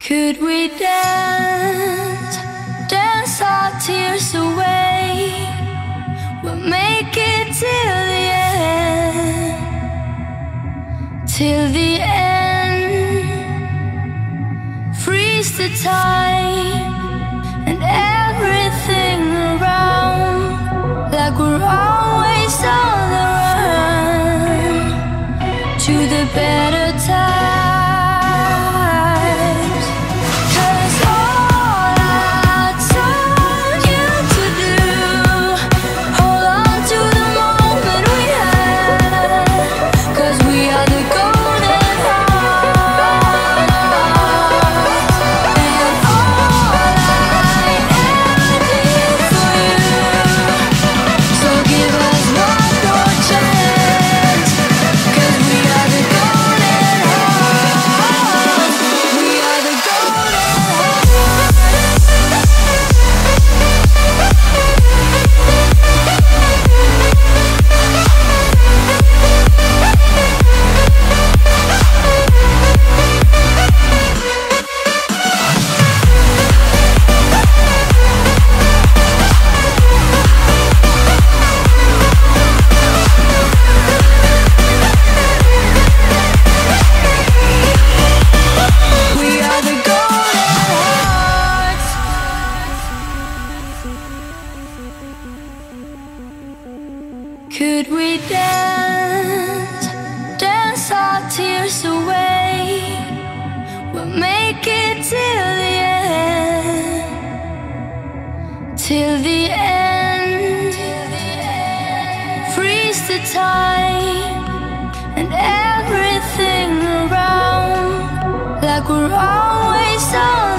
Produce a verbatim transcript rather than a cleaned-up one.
Could we dance, dance our tears away? We'll make it till the end, till the end. Freeze the time and everything around, like we're always on the run to the better times. Could we dance, dance our tears away? We'll make it till the end, till the end. Freeze the time and everything around, like we're always on